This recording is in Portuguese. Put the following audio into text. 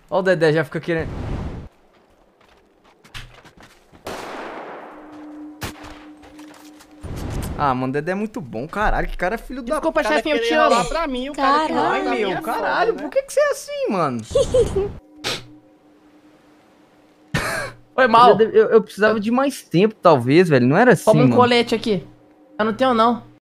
Ó o Dedé, já fica querendo... Ah, mano, o Dedé é muito bom, caralho. Que cara é filho da... Desculpa, cara chefinho, eu te querer ralar amo. pra mim, o cara que Caralho. rala Ai, pra mim meu, é caralho, foda, né? por que você é assim, mano? Foi mal. Eu precisava de mais tempo, talvez, velho. Não era assim, Toma um mano. colete aqui. Eu não tenho, não.